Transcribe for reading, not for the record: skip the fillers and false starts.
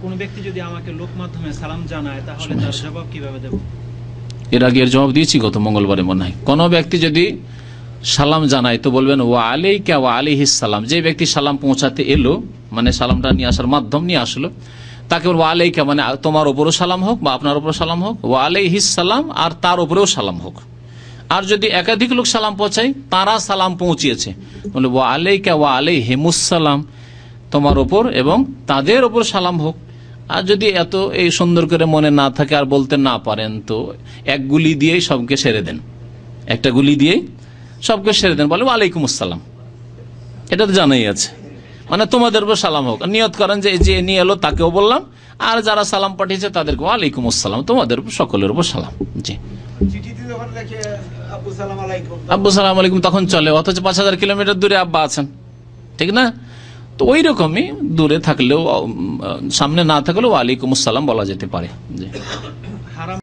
কোন ব্যক্তি যদি আমাকে লোক মাধ্যমে সালাম জানায় তাহলে তার জবাব কিভাবে দেব? এর আগে এর জবাব দিয়েছি গত মঙ্গলবারে মনে হয়। কোন ব্যক্তি যদি সালাম জানায় তো বলবেন ওয়া আলাইকা ওয়া আলাইহিস সালাম। যে ব্যক্তি সালাম পৌঁছাতে এলো, মানে সালামটা নিয়ে আসার মাধ্যম নিয়ে আসলো, তাকে ওয়া আলাইকা মানে তোমার উপরও সালাম হোক বা আপনার উপরও সালাম হোক, ওয়া আলাইহিস সালাম আর তার উপরেও সালাম হোক। আর যদি একাধিক লোক সালাম পৌঁছায়, তারা সালাম পৌঁছিয়েছে, বলে ওয়া আলাইকা ওয়া আলাইহিমুস সালাম, তোমার ওপর এবং তাদের ওপর সালাম হোক। আর যদি এত এই সুন্দর করে মনে না থাকে আর বলতে না পারেন, তো এক গুলি দিয়েই সবকে সেরে দেন, একটা গুলি দিয়েই সবকে সেরে দেন, বলে ওয়ালাইকুম আসসালাম। এটা তো জানাই আছে, মানে তোমাদের উপর সালাম হোক। নিয়ত করেন যে যে নিয়ে এলো তাকেও বললাম, আর যারা সালাম পাঠিয়েছে তাদেরকে ওয়ালাইকুম আসসালাম, তোমাদের উপর সকলের উপর সালাম। জি, আব্বু সালাম আলাইকুম তখন চলে, অথচ 5000 কিলোমিটার দূরে আব্বা আছেন, ঠিক না? তো ওই রকমই দূরে থাকলেও, সামনে না থাকলেও ওয়ালাইকুম আসসালাম বলা যেতে পারে। জি।